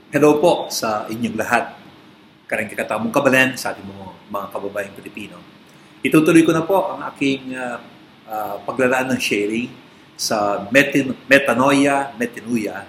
Hello po sa inyong lahat. Karang katamong kabalan sa ating mga kababayang Pilipino. Itutuloy ko na po ang aking paglalaan ng sharing sa metanoia,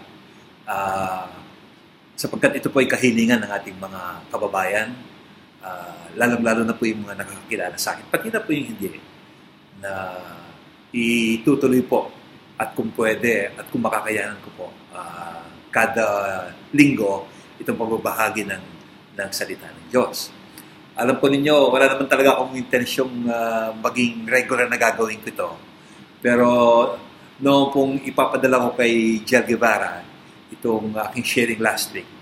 sapagkat ito po ay kahilingan ng ating mga kababayan, lalong-lalo na po yung mga nakakakilala sa akin, pati na po yung hindi, na itutuloy po at kung pwede at kung makakayanan ko po kada linggo itong pagbabahagi ng salita ng Diyos. Alam po ninyo, wala naman talaga akong intensyong maging regular na gagawin ko ito. Pero noong pong ipapadala ko kay Jel Guevara itong aking sharing last week,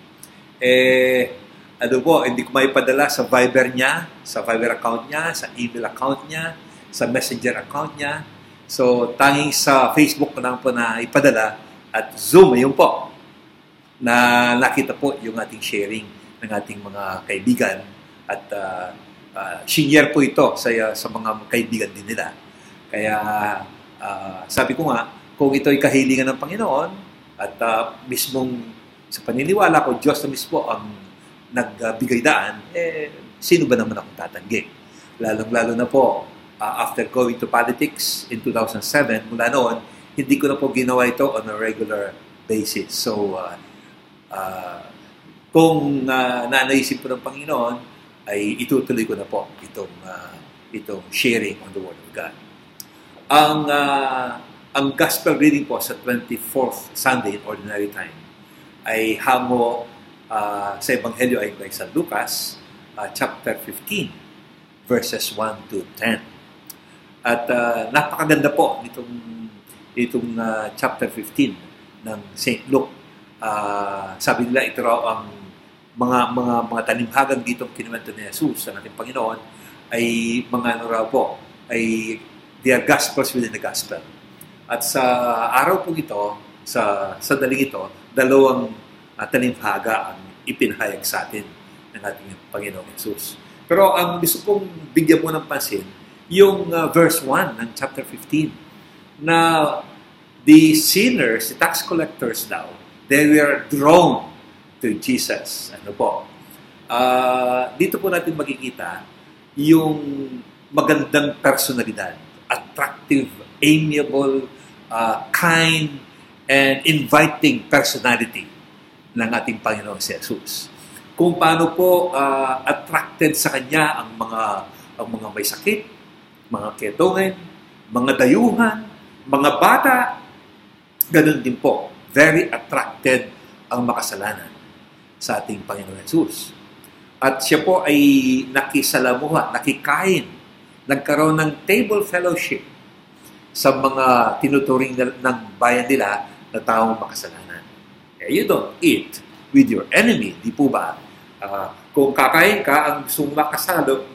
hindi ko maipadala sa Viber niya, sa Viber account niya, sa email account niya, sa Messenger account niya. So, tanging sa Facebook ko lang po na ipadala at Zoom, yun po, na nakita po yung ating sharing ng ating mga kaibigan at senior po ito sa mga kaibigan din nila. Kaya sabi ko nga, kung ito ay kahilingan ng Panginoon at mismong sa paniniwala ko, Diyos na mismo ang nagbigay daan, sino ba naman akong tatanggi? Lalong-lalo na po, after going to politics in 2007, mula noon, hindi ko na po ginawa ito on a regular basis. So, kung naisip ko ng Panginoon, ay itutuloy ko na po itong sharing on the Word of God. Ang Gospel reading po sa 24th Sunday in Ordinary Time ay hango sa Ebanghelyo ay by San Lucas, chapter 15, verses 1 to 10. At napakaganda po itong chapter 15 ng St. Luke. Sabi nila ito raw ang mga talimhagan dito kinuwento ni Jesus sa ating Panginoon ay mga they are gospels within the gospel. At sa araw po ito, sa daling ito, dalawang talimhaga ang ipinahayag sa atin ng ating Panginoong Jesus. Pero ang gusto kong bigyan mo ng pansin, yung verse 1 ng chapter 15, na the sinners, the tax collectors daw, they were drawn to Jesus. Ano po? Dito po natin makikita yung magandang personalidad, attractive, amiable, kind, and inviting personality ng ating Panginoong Jesus. Kung paano po attracted sa Kanya ang mga may sakit, mga ketongin, mga dayuhan, mga bata, ganun din po. Very attracted ang makasalanan sa ating Panginoon Jesus. At siya po ay nakisalamuha, nakikain, nagkaroon ng table fellowship sa mga tinuturing ng bayan nila na taong makasalanan. You don't eat with your enemy, di po ba? Kung kakain ka, ang gustong makasalo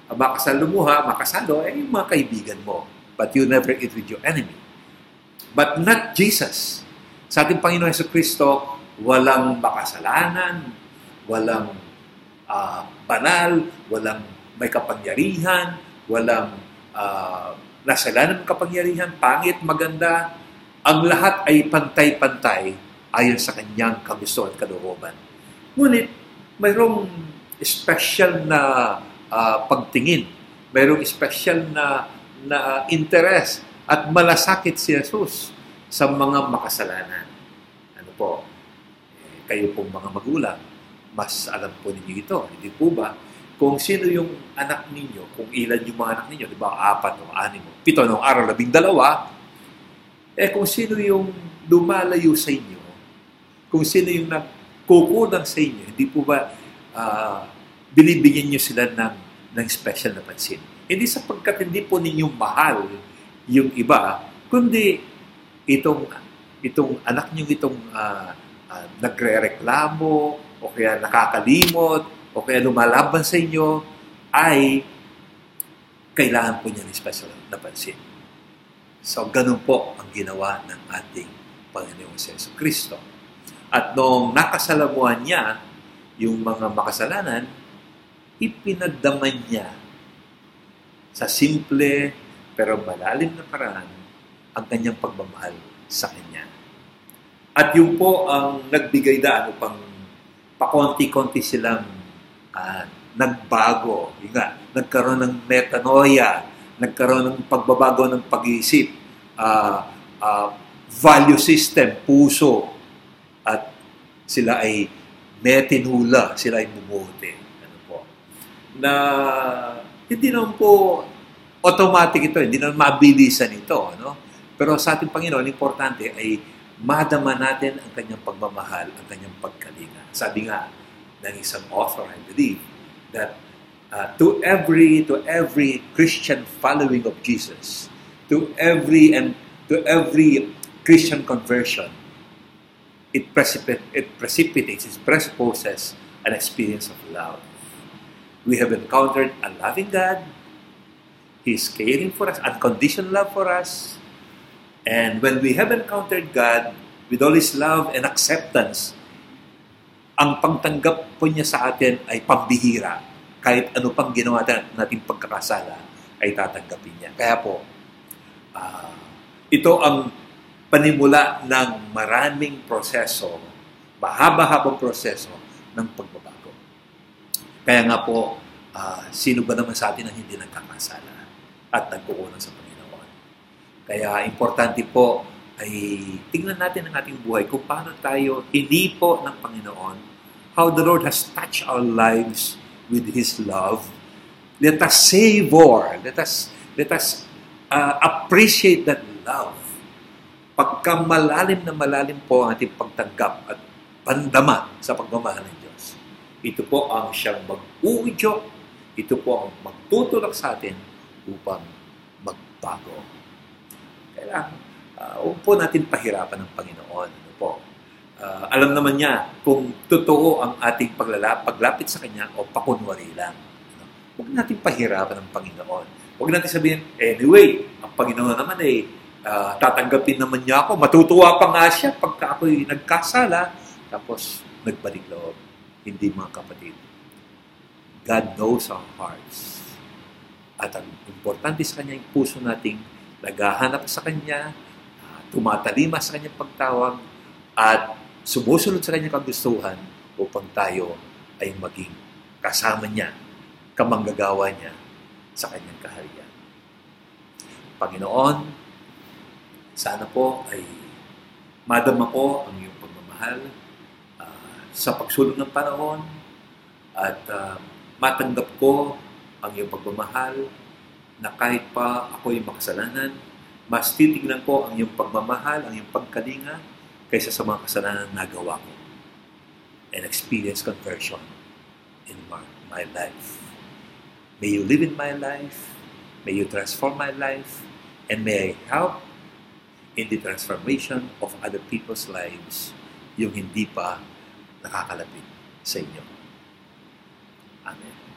ay yung mga kaibigan mo. But you never eat with your enemy. But not Jesus. Sa ating Panginoon Jesucristo, walang makasalanan, walang banal, walang may kapangyarihan, walang nasalanan ng kapangyarihan, pangit, maganda. Ang lahat ay pantay-pantay ayon sa kanyang kagusto at kalooban. Ngunit, mayroong special na pagtingin, mayroong special na interest at malasakit si Jesus sa mga makasalanan. Ano po? Kayo pong mga magulang, mas alam po ninyo ito. Hindi po ba? Kung sino yung anak ninyo, kung ilan yung mga anak ninyo, di ba, 4 o 6 o 7 nung araw, 12, kung sino yung lumalayo sa inyo, kung sino yung nagkukulang sa inyo, hindi po ba binibigyan nyo sila ng special na pansin? Hindi sapagkat hindi po ninyo mahal yung iba, kundi itong anak nyo nagre-reklamo o kaya nakakalimot o kaya lumalaban sa inyo ay kailangan po niya ng special na pansin. So, ganun po ang ginawa ng ating Panginoong Jesucristo. At noong nakasalamuhan niya yung mga makasalanan, ipinagdaman niya sa simple pero malalim na paraan ang kanyang pagmamahal sa Kanya. At yun po ang nagbigay daan upang pakonti-konti silang nagbago. Yun nga, nagkaroon ng metanoia, nagkaroon ng pagbabago ng pag-iisip, value system, puso, at sila ay may tinula, sila ay bumuti. Ano po? Na hindi naman po automatic ito, hindi naman mabilisan ito. No? Pero sa ating Panginoon, importante ay madama natin ang kanyang pagmamahal, ang kanyang pagkalinga. Sabi nga ng isang author, I believe, that to every Christian following of Jesus, to every Christian conversion, it precipitates, it presupposes an experience of love. We have encountered a loving God. He is caring for us, unconditional love for us. And when we have encountered God with all His love and acceptance, ang pagtanggap po niya sa atin ay pambihira. Kahit ano pang ginawa natin pagkakasala, ay tatanggapin niya. Kaya po, ito ang panimula ng maraming proseso, mahaba-habang proseso ng pagbabago. Kaya nga po, sino ba naman sa atin ang hindi nagkakasala at nagkukulang sa Panginoon? Kaya importante po ay tingnan natin ang ating buhay kung paano tayo hinipo ng Panginoon, how the Lord has touched our lives with His love. Let us savor, let us appreciate that love. Pagka malalim na malalim po ang ating pagtanggap at pandama sa pagmamahal ng Diyos, ito po ang siyang mag-uudyok, ito po ang magtutulak sa atin upang magbago. Kailangan, huwag po natin pahirapan ng Panginoon. Ano po? Alam naman niya kung totoo ang ating paglapit sa Kanya o pakunwari lang. Huwag natin pahirapan ng Panginoon. Huwag natin sabihin, anyway, ang Panginoon naman tatanggapin naman niya ako. Matutuwa pa nga siya pagka ako'y nagkasala. Tapos, nagbalik loob. Hindi, mga kapatid. God knows our hearts. At ang importante sa Kanya, yung puso nating naghahanap sa Kanya, tumatalima sa Kanyang pagtawag, at sumusunod sa Kanyang kagustuhan upang tayo ay maging kasama niya, kamanggagawa niya sa Kanyang kaharian. Panginoon, sana po ay madama ko ang iyong pagmamahal sa pagsulong ng panahon at matanggap ko ang iyong pagmamahal na kahit pa ako'y makasalanan, mas titignan ko ang iyong pagmamahal, ang iyong pagkalinga kaysa sa mga kasalanan na nagawa ko and experience conversion in my life. May you live in my life, may you transform my life, and may I help in the transformation of other people's lives yung hindi pa nakakalapit sa inyo. Amen.